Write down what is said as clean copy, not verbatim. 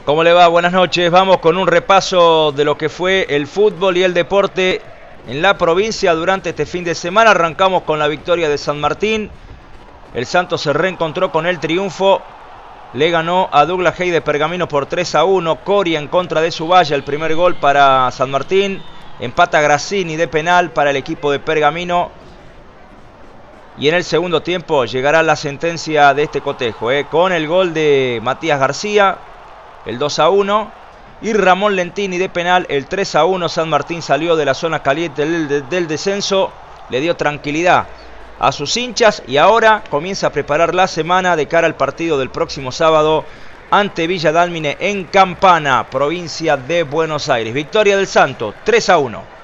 ¿Cómo le va? Buenas noches. Vamos con un repaso de lo que fue el fútbol y el deporte en la provincia durante este fin de semana. Arrancamos con la victoria de San Martín. El Santos se reencontró con el triunfo. Le ganó a Douglas Haig de Pergamino por 3-1. Coria en contra de Subaya, el primer gol para San Martín. Empata Grassini de penal para el equipo de Pergamino. Y en el segundo tiempo llegará la sentencia de este cotejo, con el gol de Matías García, el 2-1. Y Ramón Lentini de penal, el 3-1. San Martín salió de la zona caliente del descenso. Le dio tranquilidad a sus hinchas y ahora comienza a preparar la semana de cara al partido del próximo sábado ante Villa Dálmine en Campana, provincia de Buenos Aires. Victoria del Santos, 3-1.